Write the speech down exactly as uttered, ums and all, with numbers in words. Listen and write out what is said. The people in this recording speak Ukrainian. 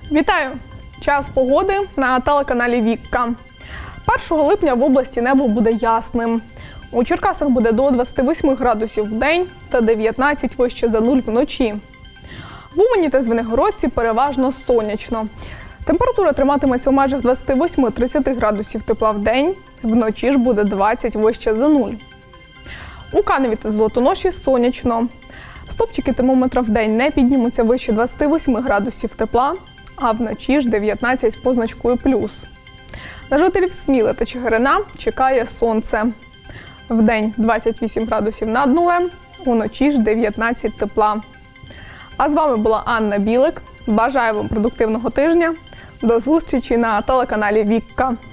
Вітаю! Час погоди на телеканалі Вікка. першого липня в області небо буде ясним. У Черкасах буде до двадцяти восьми градусів в день та дев'ятнадцять вище за нуль вночі. В Умані та Звенигородці переважно сонячно. Температура триматиметься у межах двадцяти восьми - тридцяти градусів тепла в день, вночі ж буде двадцять вище за нуль. У Каневі та Золотоноші сонячно. Стопчики термометра в день не піднімуться вище двадцяти восьми градусів тепла, а вночі ж дев'ятнадцять з позначкою плюс. На жителів Сміли та Чигирина чекає сонце. Вдень двадцять вісім градусів над нулем, уночі ж дев'ятнадцять тепла. А з вами була Анна Білик. Бажаю вам продуктивного тижня. До зустрічі на телеканалі Вікка.